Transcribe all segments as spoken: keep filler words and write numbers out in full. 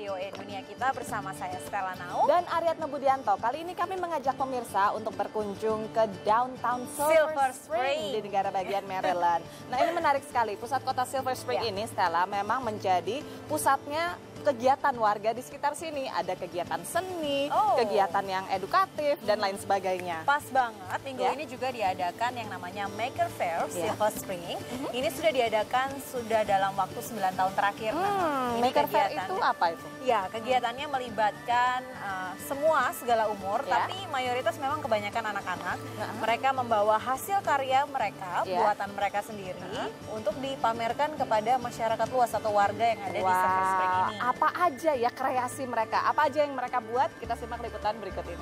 V O A Dunia Kita bersama saya Stella Naum dan Aryatna Budianto. Kali ini kami mengajak pemirsa untuk berkunjung ke downtown Silver, Silver Spring, Spring di negara bagian Maryland. Nah, ini menarik sekali. Pusat kota Silver Spring ya. ini, Stella, memang menjadi pusatnya kegiatan warga di sekitar sini. Ada kegiatan seni, oh. kegiatan yang edukatif, dan lain sebagainya. Pas banget, minggu ya. ini juga diadakan yang namanya Maker Faire ya. Silver Spring. Mm-hmm. Ini sudah diadakan sudah dalam waktu sembilan tahun terakhir. Hmm, nah, ini Maker Faire itu apa itu? Ya, kegiatannya melibatkan uh, semua segala umur, ya. tapi mayoritas memang kebanyakan anak-anak. Uh-huh. Mereka membawa hasil karya mereka, ya. buatan mereka sendiri, uh-huh. untuk dipamerkan kepada masyarakat luas atau warga yang ada wow. di Silver Spring ini. Apa aja ya kreasi mereka? Apa aja yang mereka buat? Kita simak liputan berikut ini.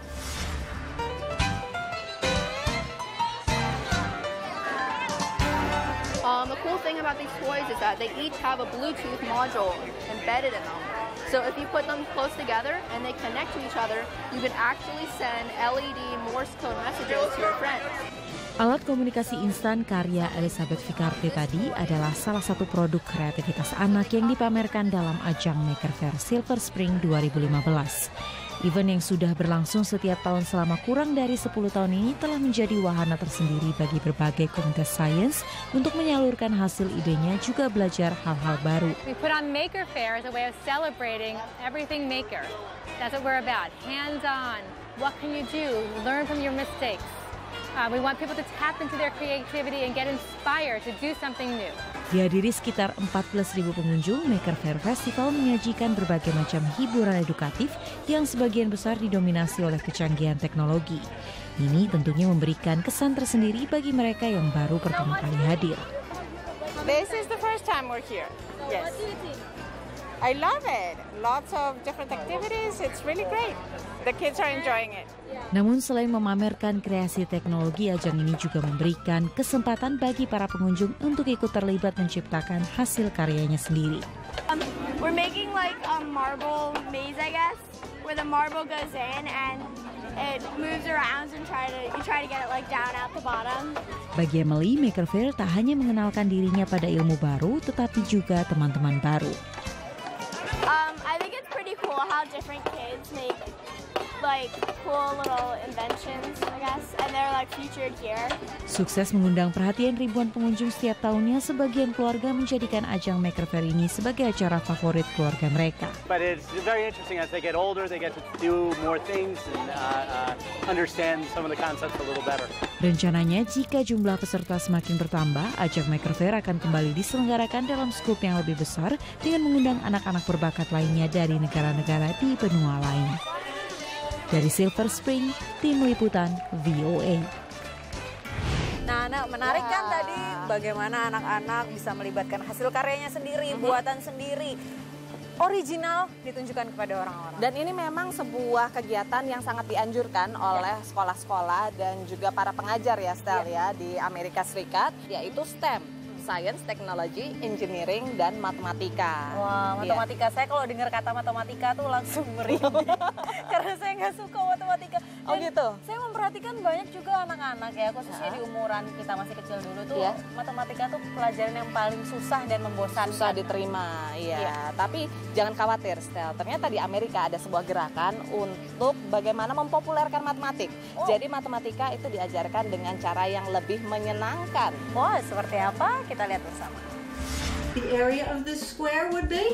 Um, the cool thing about these toys is that they each have a Bluetooth module embedded in them. So if you put them close together and they connect to each other, you can actually send L E D Morse code messages to your friends. Alat komunikasi instan karya Elizabeth Vicarte tadi adalah salah satu produk kreativitas anak yang dipamerkan dalam ajang Maker Faire Silver Spring dua ribu lima belas. Event yang sudah berlangsung setiap tahun selama kurang dari sepuluh tahun ini telah menjadi wahana tersendiri bagi berbagai komunitas sains untuk menyalurkan hasil idenya juga belajar hal-hal baru. We put on Maker Faire as a way of celebrating everything maker. That's what we're about, hands-on. What can you do? Learn from your mistakes. Uh, we want people to tap into their creativity and get inspired to do something new. Dihadiri sekitar empat belas ribu pengunjung, Maker Faire Festival menyajikan berbagai macam hiburan edukatif yang sebagian besar didominasi oleh kecanggihan teknologi. Ini tentunya memberikan kesan tersendiri bagi mereka yang baru pertama kali hadir. This is the first time we're here. Yes. I love it. Lots of different activities. It's really great. The kids are enjoying it. Namun selain memamerkan kreasi teknologi, ajang ini juga memberikan kesempatan bagi para pengunjung untuk ikut terlibat menciptakan hasil karyanya sendiri. Um, we're making like a marble maze, I guess, where the marble goes in and it moves around and try to you try to get it like down at the bottom. Bagi Emily, Maker Faire tak hanya mengenalkan dirinya pada ilmu baru, tetapi juga teman-teman baru. Um, I think it's pretty cool how different kids make like cool little inventions, I guess, and they're like featured here. Sukses mengundang perhatian ribuan pengunjung setiap tahunnya, sebagian keluarga menjadikan ajang Maker Faire ini sebagai acara favorit keluarga mereka. But it's very interesting as they get older, they get to do more things and uh, uh, understand some of the concepts a little better. Rencananya jika jumlah peserta semakin bertambah, ajang Maker Faire akan kembali diselenggarakan dalam skup yang lebih besar dengan mengundang anak-anak berbakat lainnya dari negara-negara di benua lain. Dari Silver Spring, tim liputan V O A. Nah, nah menarik Wah. kan tadi bagaimana anak-anak bisa melibatkan hasil karyanya sendiri, Mm-hmm. buatan sendiri, original ditunjukkan kepada orang-orang. Dan ini memang sebuah kegiatan yang sangat dianjurkan oleh sekolah-sekolah dan juga para pengajar ya, Stel ya, di Amerika Serikat, yaitu STEM. Science, Technology, Engineering, dan Matematika. Wah, matematika. Yeah. Saya kalau dengar kata matematika tuh langsung merinding. Karena saya nggak suka matematika. Dan oh gitu? Saya memperhatikan banyak juga anak-anak ya, khususnya nah. di umuran kita masih kecil dulu tuh. Yeah. Matematika tuh pelajaran yang paling susah dan membosankan. Susah diterima, iya. Yeah. Tapi jangan khawatir, Stel. Ternyata di Amerika ada sebuah gerakan untuk bagaimana mempopulerkan matematik. Oh. Jadi matematika itu diajarkan dengan cara yang lebih menyenangkan. Wah, seperti apa? Kita lihat bersama. The area of the square would be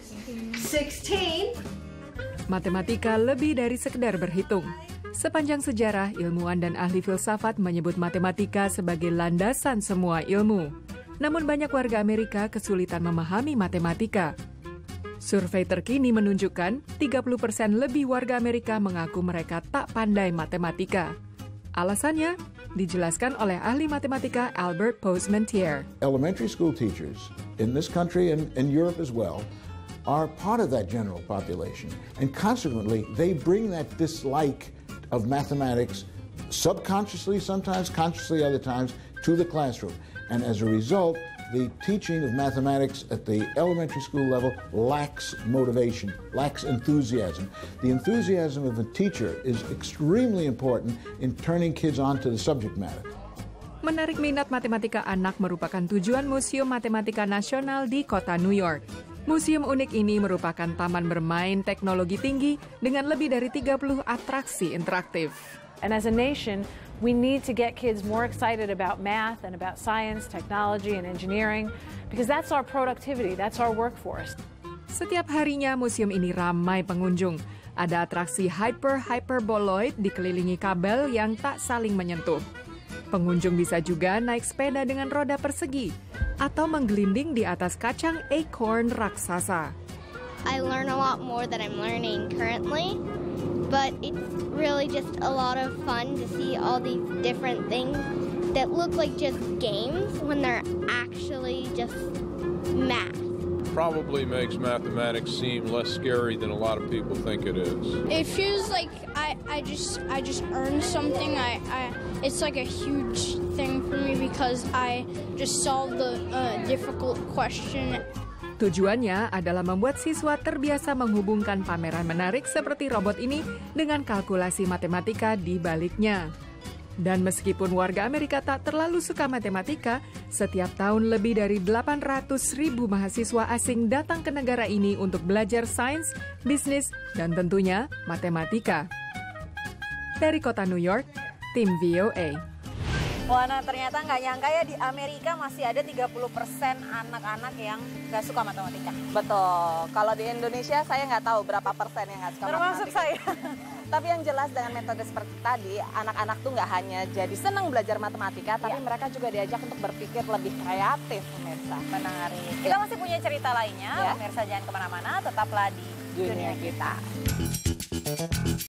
sixteen. Matematika lebih dari sekedar berhitung. Sepanjang sejarah, ilmuwan dan ahli filsafat menyebut matematika sebagai landasan semua ilmu. Namun banyak warga Amerika kesulitan memahami matematika. Survei terkini menunjukkan tiga puluh persen lebih warga Amerika mengaku mereka tak pandai matematika. Alasannya dijelaskan oleh ahli matematika Albert Posmentier. Elementary school teachers in this country and in Europe as well are part of that general population, and consequently they bring that dislike of mathematics subconsciously, sometimes consciously other times, to the classroom. And as a result, the teaching of mathematics at the elementary school level lacks motivation, lacks enthusiasm. The enthusiasm of the teacher is extremely important in turning kids on to the subject matter. Menarik minat matematika anak merupakan tujuan Museum Matematika Nasional di kota New York. Museum unik ini merupakan taman bermain teknologi tinggi dengan lebih dari tiga puluh atraksi interaktif. And as a nation, we need to get kids more excited about math and about science, technology, and engineering, because that's our productivity, that's our workforce. Setiap harinya museum ini ramai pengunjung. Ada atraksi hyper-hyperboloid dikelilingi kabel yang tak saling menyentuh. Pengunjung bisa juga naik sepeda dengan roda persegi atau menggelinding di atas kacang acorn raksasa. I learn a lot more than I'm learning currently, but it's really just a lot of fun to see all these different things that look like just games when they're actually just math. Probably makes mathematics seem less scary than a lot of people think it is. It feels like I, I just I just earned something. I, I it's like a huge thing for me because I just solved the uh, difficult question. Tujuannya adalah membuat siswa terbiasa menghubungkan pameran menarik seperti robot ini dengan kalkulasi matematika di baliknya. Dan meskipun warga Amerika tak terlalu suka matematika, setiap tahun lebih dari delapan ratus ribu mahasiswa asing datang ke negara ini untuk belajar sains, bisnis, dan tentunya matematika. Dari kota New York, tim V O A. Wah, nah ternyata nggak nyangka ya di Amerika masih ada tiga puluh persen anak-anak yang nggak suka matematika. Betul. Kalau di Indonesia saya nggak tahu berapa persen yang nggak suka Termasuk matematika. saya. Tapi yang jelas dengan metode seperti tadi, anak-anak tuh nggak hanya jadi senang belajar matematika, tapi ya. mereka juga diajak untuk berpikir lebih kreatif, pemirsa. Menarik. Kita masih punya cerita lainnya, ya. pemirsa jangan kemana-mana, tetaplah di dunia, dunia kita.